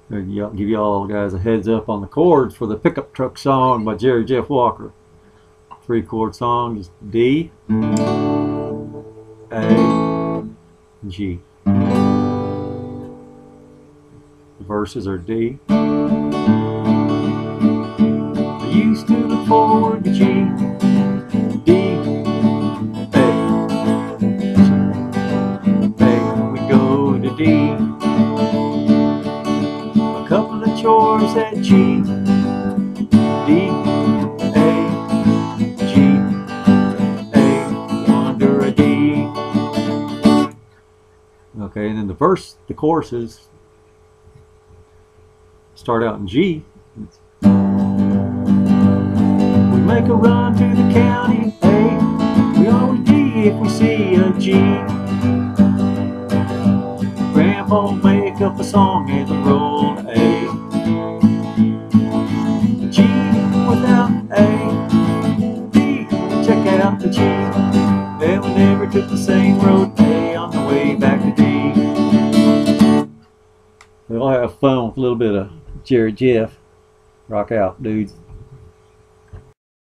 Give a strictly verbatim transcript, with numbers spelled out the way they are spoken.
I'll give y'all guys a heads up on the chords for the pickup truck song by Jerry Jeff Walker. Three chord song is D, A, G. The verses are D. I used to look forward to G, D, A. A, we go to D. A couple of chords at G, D, A, G, A, under a D. Okay, and then the verse, the choruses start out in G. We make a run to the county A. We always D if we see a G. Grandpa make up a song and we roll A. G without A, D, check out the G. And we never took the same road A on the way back to D. We'll have fun with a little bit of Jerry Jeff. Rock out, dudes.